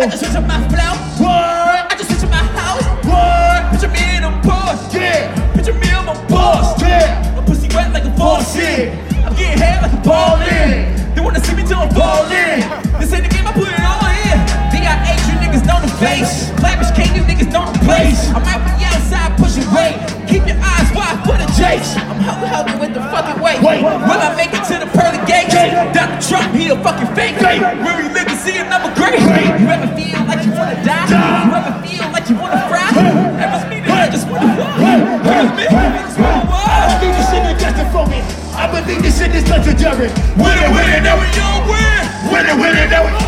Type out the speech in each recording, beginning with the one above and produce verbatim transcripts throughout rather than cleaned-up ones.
I just switch up my flow. What? I just switch up my house. What? Picture me in a boss. Yeah. Picture me on my boss. Yeah. My pussy wet like a faucet. I'm getting hair like a ball in. They wanna see me till I'm falling. This ain't the game, I put it all in. D I H, you niggas know the face. Flatbush King, you niggas know the place. I might be outside pushing weight. Keep your eyes wide for the jakes. I'm helping helping with the fucking weight. Will I make it to the pearly gates? Doctor Trump, he a fucking fake. Where we live to see another great. You ever feel like you wanna die? You ever feel like you wanna fry? Ever me that I just wanna fly? Ever me that I just wanna fly? I believe this shit is destined for me. I believe this shit is legendary. Winner, winner, now we all win. Winner, winner, now we.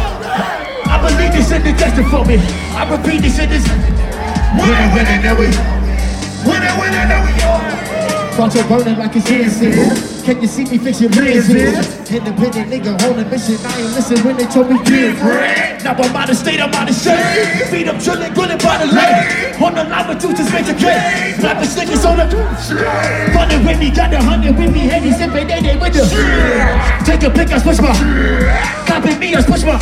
I believe this shit is destined for me. I repeat, this shit is winner, winner, now we. Winner, winner, now we all win. Front your burning like it's innocent. Can you see me fix your business? Independent nigga holding mission. I ain't listen when they told me give bread. Now I'm out of state, I'm out of shape. Feet up chillin', grilling by the lake. On the line with two just make a cake. Slap the niggas on the running with me, got the hundred with me. Heavy sipping, they they with the take a pick, I switch my copy me, I switch my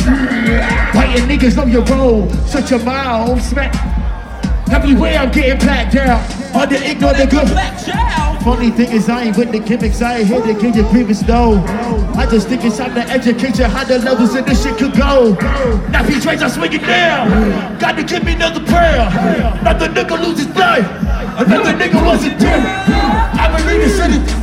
biting niggas know your role. Shut your mouth, smack. Everywhere I'm getting packed down. On the ignore the good. Funny thing is I ain't with the gimmicks, I ain't here to give you previous no. I just think it's time to educate you how the levels of this shit could go. Now he trades, I swing it down. Got to give me another prayer. Another nigga lose his life. Another nigga wasn't there. I believe this shit is,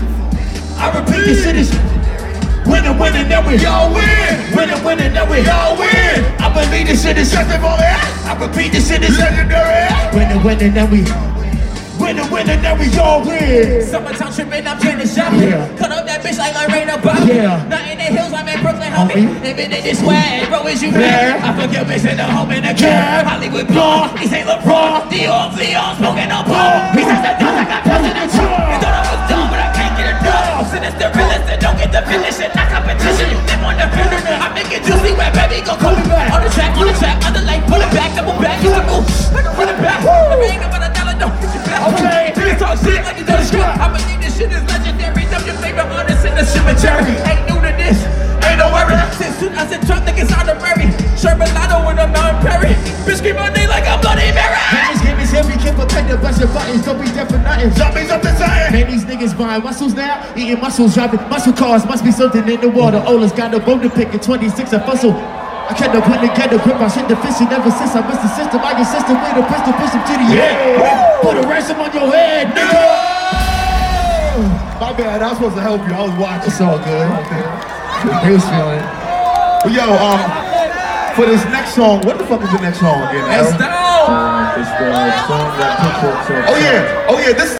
I repeat this shit is winner, winner, now we all win. Winner, winner, now we all win. I believe this shit is something more. I repeat this shit is legendary. Winner, winner, now we. Winner, winner, now we all win. Summertime trippin', I'm trying to shop it. Yeah. Cut up that bitch like I rain about it. Yeah. Not in the hills, I'm in Brooklyn, homie. Living in this swag, bro, is you Yeah. bad? I fuck your bitch in the home in the cab. Hollywood blonde, he say LeBron. Dior, Leon, smoking on pole. He says the dogs, I got touched in the trunk. You thought I was dumb, but I can't get enough. Sinister realist, that don't get the finish. And not competition, you live on the finish. I make it juicy, where baby gon' call me back. On the track, on the track, on the lane, pull it back, double back. You can move, like a running back. If it ain't about a dollar, don't get you back. Okay. Talk shit like you don't script. I believe this shit is legendary. Them your favorite artists in the cemetery. Ain't new to this, ain't no worry. Since two thousand twelve, niggas honorary. Sherbalado when I'm not Perry. Bitch keep my name like I'm Bloody Mary. This game is heavy, can't protect the bunch of buttons. Don't be deaf for nothing. Zombies up the side. Man, these niggas buying muscles now. Eating muscles, driving muscle cars. Must be something in the water. Ola's got a bone to pick at twenty-six, a fussle. I can't put together, grip my shit deficient. Ever since I missed the system, I get system with a pistol, push him to the head. Put a ransom on your head, nigga. My bad, I was supposed to help you. I was watching. It's all good. He was feeling it. But yo, um, for this next song, what the fuck is the next song again? Let's Adam? go. Uh, it's the song that people. Oh yeah, oh yeah, this